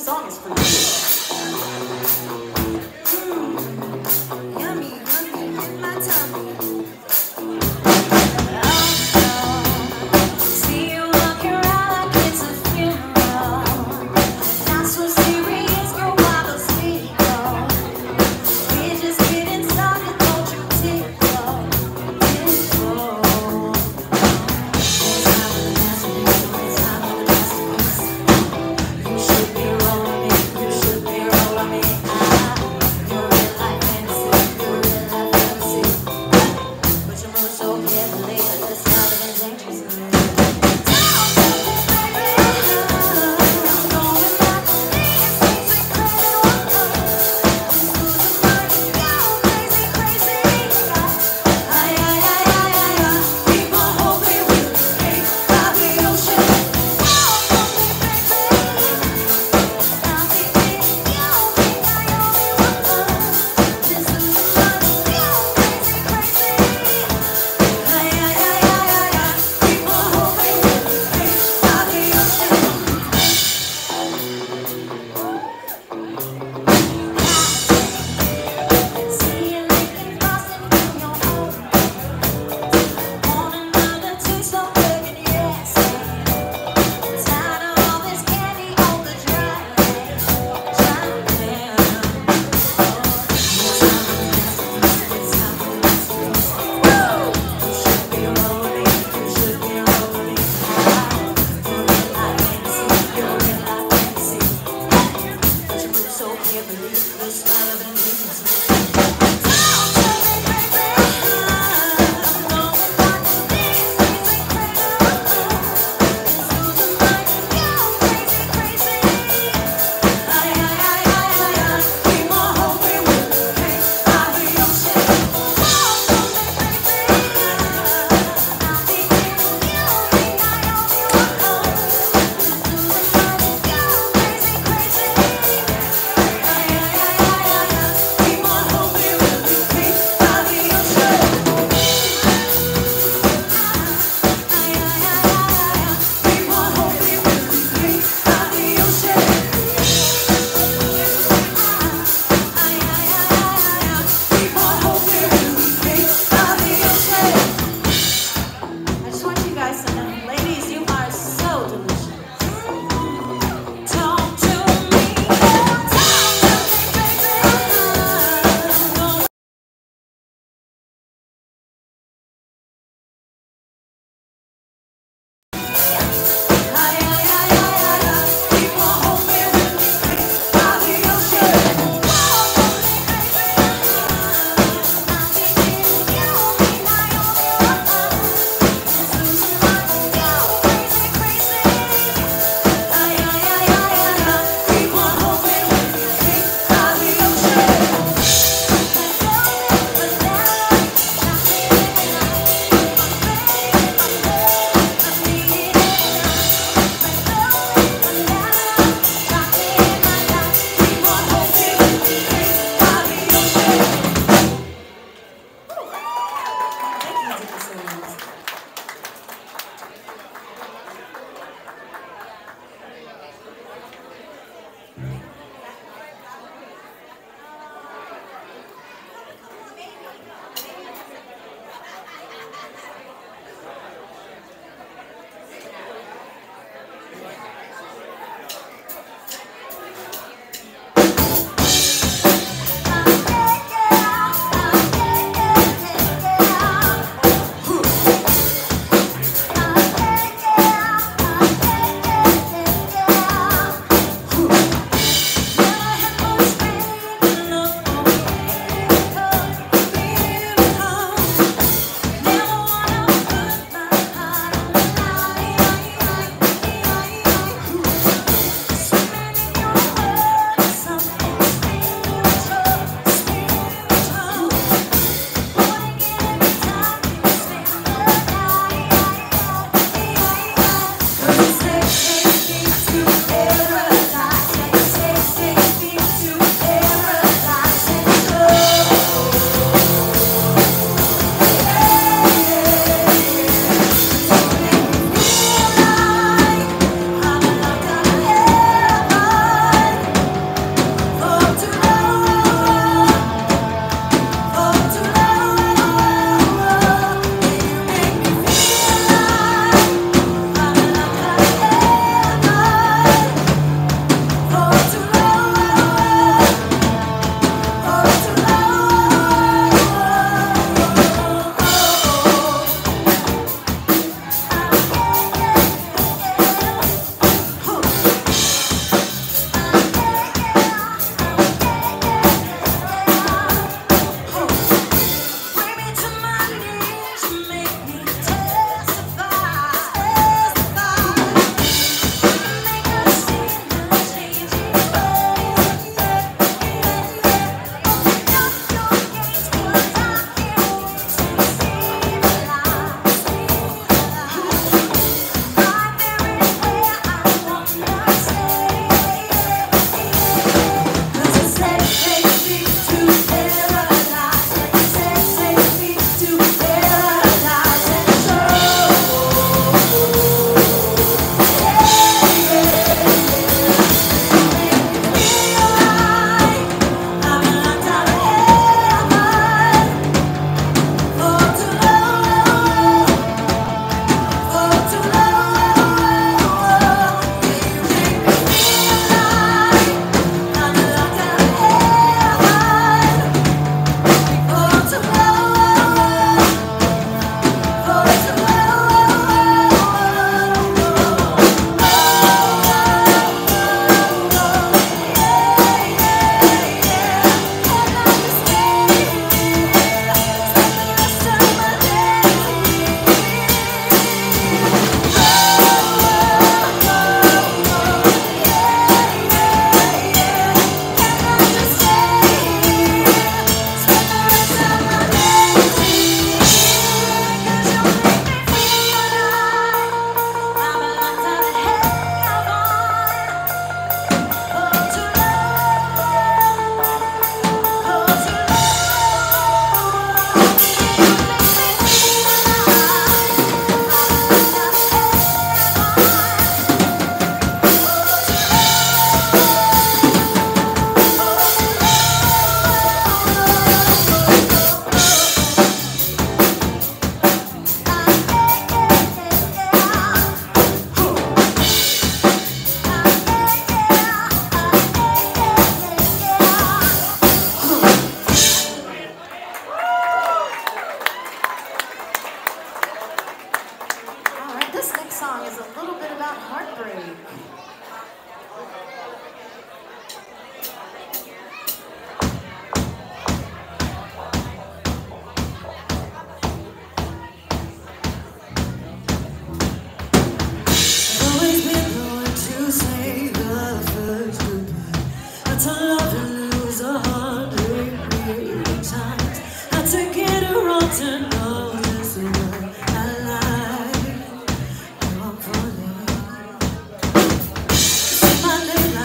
song is for you. Yummy, yummy, in my tummy. See you walking around like it's a funeral. Not so serious, go wild or sleep. We're just getting started, don't you tickle. You should be rolling, you should song is a little bit about heartbreak. I've always been the one to say the first goodbye. Had to love and lose 100 million times. Had to get it wrong to know this is what I like. Now I'm falling. Say my name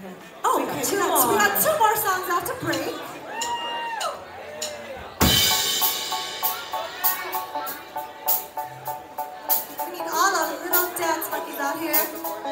Oh, we got two more songs after break. We need all the little dance monkeys out here.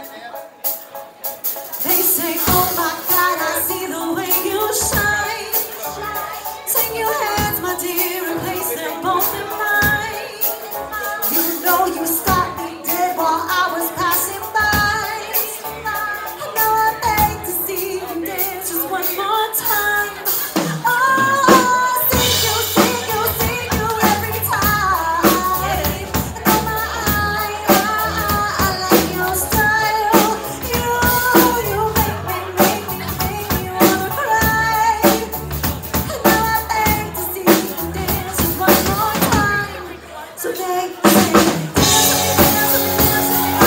They say, oh my God, I see the way you shine. Take your hands, my dear, and place them both in mine. You know you stopped me dead while I was passing by. And now I beg to see you dance just one more time. Oh, see you every time. And oh my, I like your style. You make me wanna cry. And now I beg to see you dance just one more time. So they say, dance with me, oh.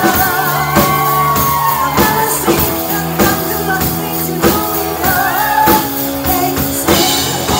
I've never seen anyone do the things you do, oh. They say, oh,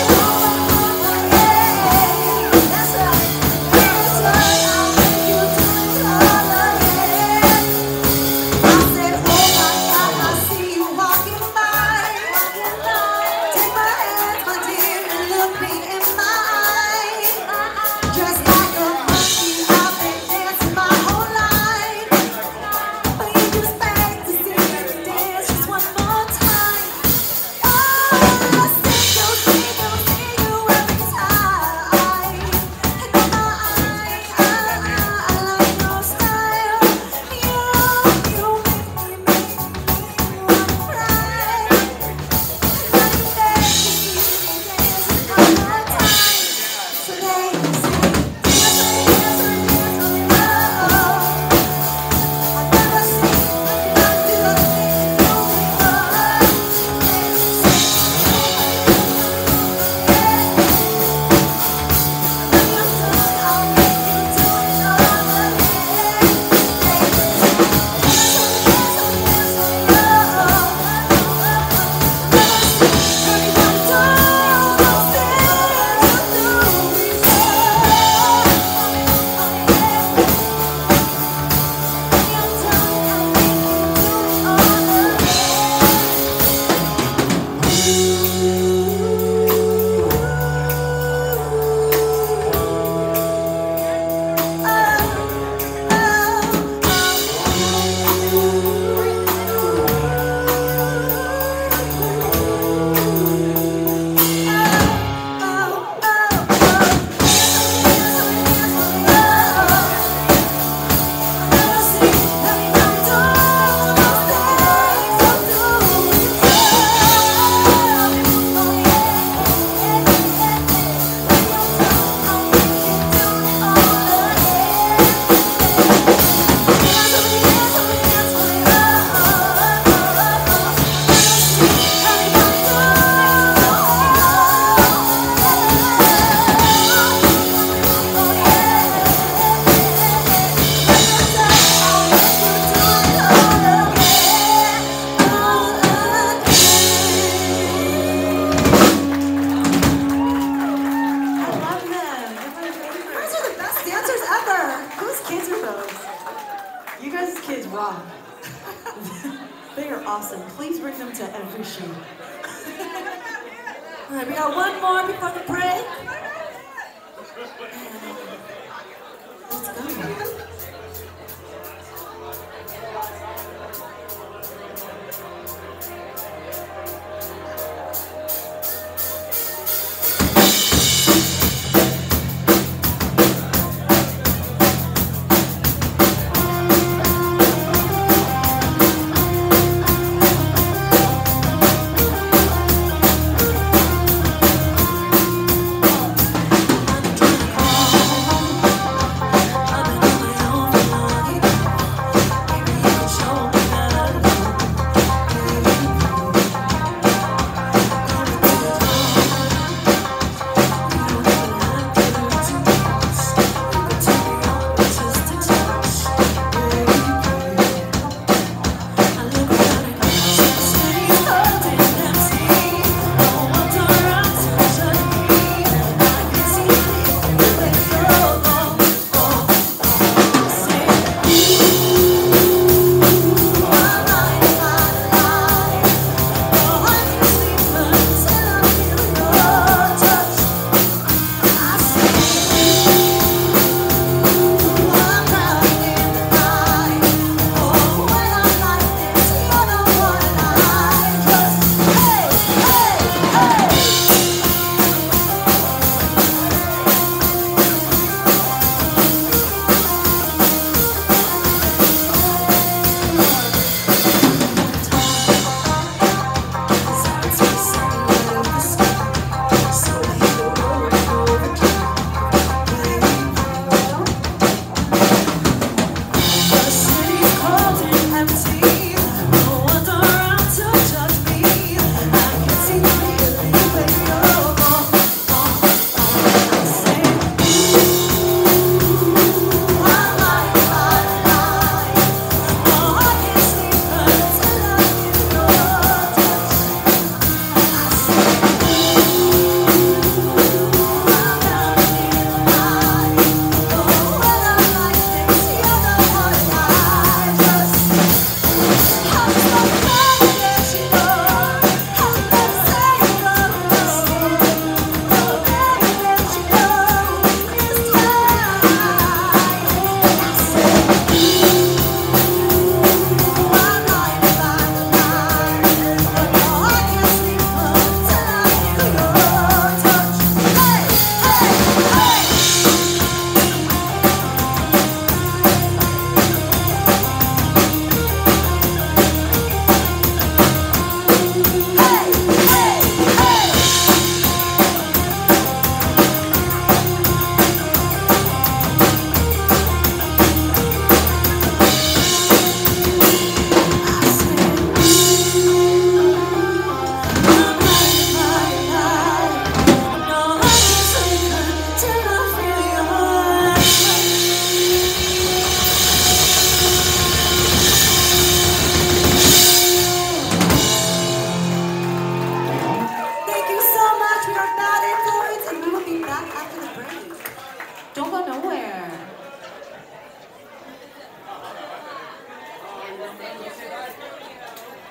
yeah. That's right. That's right. I'll make you do it all again. I said, oh my God, I see you walking by. Take my hand, my dear, and look me in my eyes. Just like a monkey, I've been dancing my whole life. But you just beg to see me dance just one more time. Oh, see you every time. And oh my, I like your style. You make me wanna cry. And now you beg to see me dance just one more time. So they say, dance with me, oh. I've never seen anyone do the things you do, oh. I'll make you do it all again. You guys' kids rock. They are awesome. Please bring them to every show. All right, we got one more before the break. Let's go.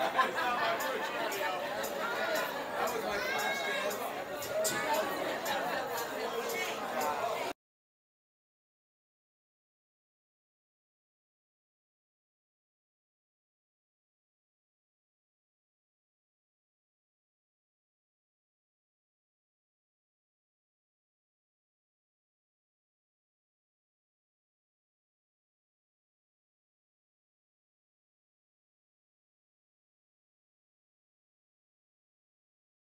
That was my first dance.